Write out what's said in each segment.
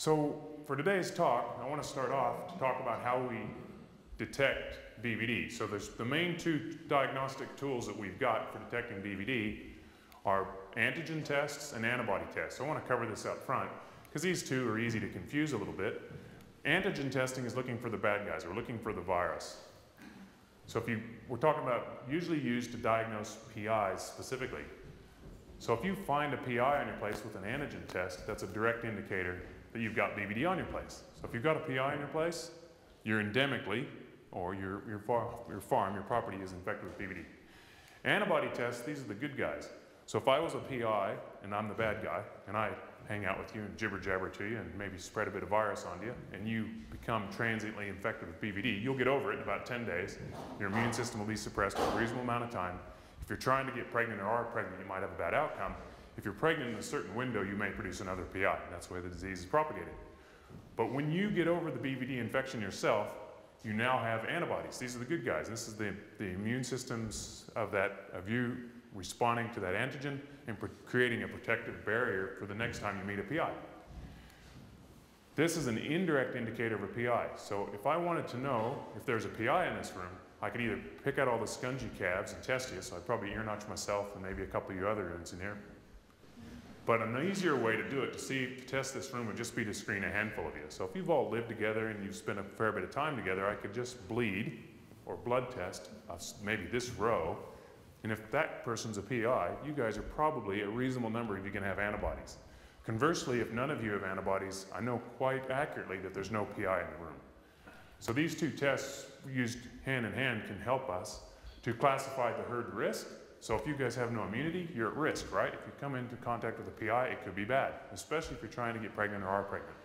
So for today's talk, I want to start off to talk about how we detect BVD. So there's the main two diagnostic tools that we've got for detecting BVD are antigen tests and antibody tests. So I want to cover this up front because these two are easy to confuse a little bit. Antigen testing is looking for the bad guys. We're looking for the virus. So we're talking about usually used to diagnose PIs specifically. So if you find a PI on your place with an antigen test, that's a direct indicator that you've got BVD on your place. So if you've got a PI on your place, you're endemically, or your farm, your property is infected with BVD. Antibody tests, these are the good guys. So if I was a PI and I'm the bad guy, and I hang out with you and jibber jabber to you and maybe spread a bit of virus onto you, and you become transiently infected with BVD, you'll get over it in about 10 days. Your immune system will be suppressed for a reasonable amount of time. If you're trying to get pregnant or are pregnant, you might have a bad outcome. If you're pregnant in a certain window, you may produce another PI. That's the way the disease is propagated. But when you get over the BVD infection yourself, you now have antibodies. These are the good guys. This is the immune systems of you responding to that antigen and creating a protective barrier for the next time you meet a PI. This is an indirect indicator of a PI. So if I wanted to know if there's a PI in this room, I could either pick out all the scungy calves and test you, so I'd probably ear notch myself and maybe a couple of you other dudes in here. But an easier way to do it, to test this room, would just be to screen a handful of you. So if you've all lived together and you've spent a fair bit of time together, I could just bleed or blood test maybe this row. And if that person's a PI, you guys are probably a reasonable number if you can have antibodies. Conversely, if none of you have antibodies, I know quite accurately that there's no PI in the room. So these two tests used hand in hand can help us to classify the herd risk. So if you guys have no immunity, you're at risk, right? If you come into contact with a PI, it could be bad, especially if you're trying to get pregnant or are pregnant.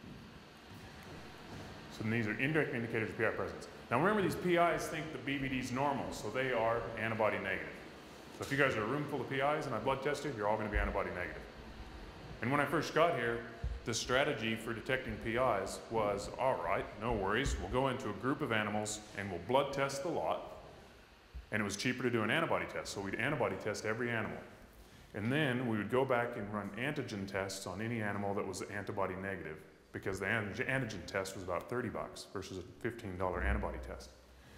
So these are indirect indicators of PI presence. Now remember, these PIs think the BVD is normal, so they are antibody negative. So if you guys are a room full of PIs and I blood test you, you're all going to be antibody negative. And when I first got here, the strategy for detecting PIs was, all right, no worries, we'll go into a group of animals and we'll blood test the lot. And it was cheaper to do an antibody test, so we'd antibody test every animal. And then we would go back and run antigen tests on any animal that was antibody negative, because the antigen test was about $30 versus a $15 antibody test.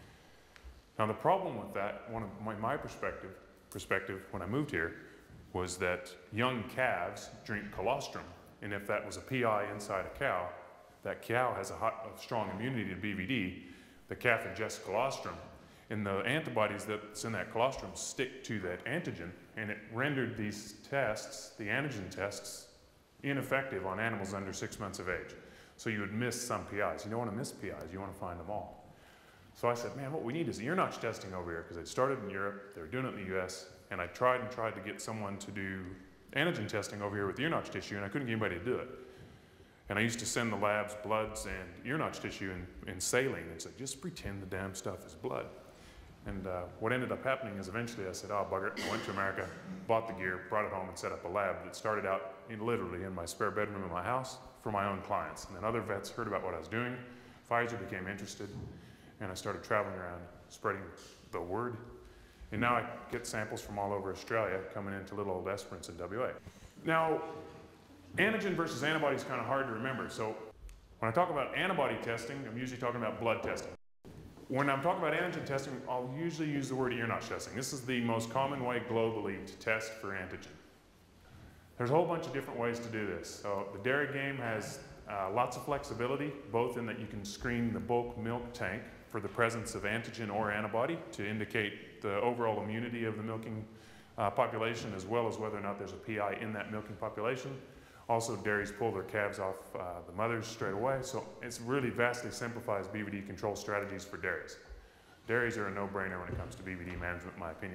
Now the problem with that, my perspective when I moved here, was that young calves drink colostrum, and if that was a PI inside a cow, that cow has a strong immunity to BVD, the calf ingests colostrum, and the antibodies that's in that colostrum stick to that antigen, and it rendered these tests, the antigen tests, ineffective on animals under 6 months of age. So you would miss some PIs. You don't want to miss PIs, you want to find them all. So I said, man, what we need is ear notch testing over here, because it started in Europe, they were doing it in the US, and I tried to get someone to do antigen testing over here with ear notch tissue, and I couldn't get anybody to do it. And I used to send the labs bloods and ear notch tissue in saline and said, just pretend the damn stuff is blood. And what ended up happening is eventually I said, oh, bugger it. I went to America, bought the gear, brought it home, and set up a lab that started out literally in my spare bedroom in my house for my own clients. And then other vets heard about what I was doing. Pfizer became interested, and I started traveling around spreading the word. And now I get samples from all over Australia coming into little old Esperance in WA. Now, antigen versus antibody is kind of hard to remember. So when I talk about antibody testing, I'm usually talking about blood testing. When I'm talking about antigen testing, I'll usually use the word ear notch testing. This is the most common way globally to test for antigen. There's a whole bunch of different ways to do this. So the dairy game has lots of flexibility, both in that you can screen the bulk milk tank for the presence of antigen or antibody to indicate the overall immunity of the milking population, as well as whether or not there's a PI in that milking population. Also, dairies pull their calves off the mothers straight away, so it really vastly simplifies BVD control strategies for dairies. Dairies are a no-brainer when it comes to BVD management, in my opinion.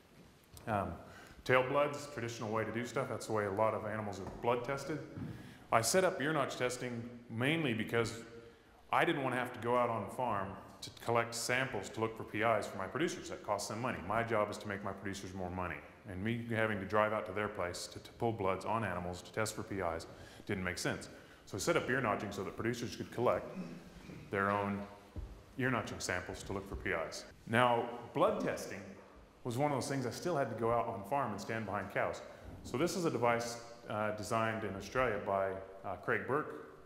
Tail bloods, traditional way to do stuff. That's the way a lot of animals are blood tested. I set up ear notch testing mainly because I didn't want to have to go out on the farm to collect samples to look for PIs for my producers. That costs them money. My job is to make my producers more money. And me having to drive out to their place to pull bloods on animals to test for PIs didn't make sense. So I set up ear notching so that producers could collect their own ear notching samples to look for PIs. Now, blood testing was one of those things I still had to go out on farm and stand behind cows. So this is a device designed in Australia by Craig Burke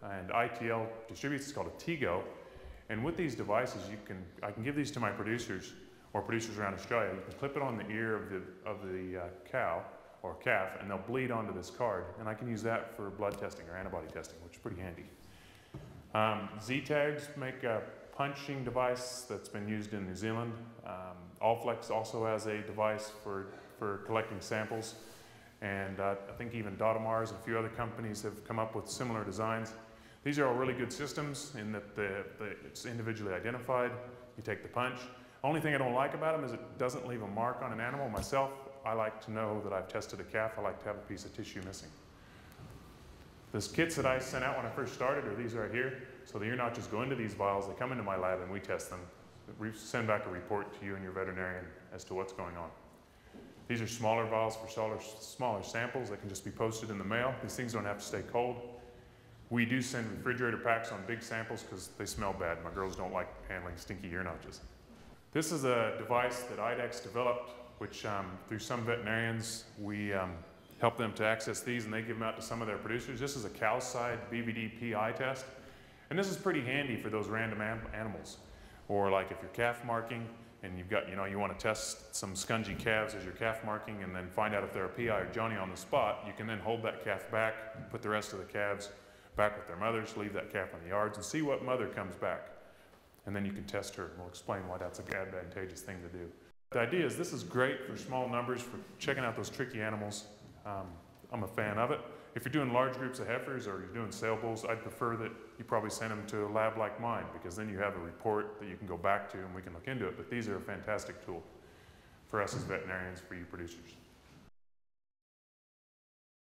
and ITL distributes. It's called a TGO. And with these devices, I can give these to my producers or producers around Australia. You can clip it on the ear of the cow or calf, and they'll bleed onto this card. And I can use that for blood testing or antibody testing, which is pretty handy. Z-Tags make a punching device that's been used in New Zealand. Allflex also has a device for collecting samples. And I think even Datamars and a few other companies have come up with similar designs. These are all really good systems in that it's individually identified. You take the punch. Only thing I don't like about them is it doesn't leave a mark on an animal. Myself, I like to know that I've tested a calf. I like to have a piece of tissue missing. These kits that I sent out when I first started are these right here. So the ear notches go into these vials. They come into my lab and we test them. We send back a report to you and your veterinarian as to what's going on. These are smaller vials for smaller samples that can just be posted in the mail. These things don't have to stay cold. We do send refrigerator packs on big samples because they smell bad. My girls don't like handling stinky ear notches. This is a device that IDEX developed, which through some veterinarians, we help them to access these and they give them out to some of their producers. This is a cow side BVD PI test. And this is pretty handy for those random animals. Or like if you're calf marking, and you've got, you want to test some scungy calves as your calf marking and then find out if they're a PI or Johnny on the spot, you can then hold that calf back, put the rest of the calves back with their mothers, leave that calf on the yards and see what mother comes back. And then you can test her and we'll explain why that's an advantageous thing to do. The idea is this is great for small numbers, for checking out those tricky animals. I'm a fan of it. If you're doing large groups of heifers or you're doing sale bulls, I'd prefer that you probably send them to a lab like mine because then you have a report that you can go back to and we can look into it. But these are a fantastic tool for us as veterinarians, for you producers.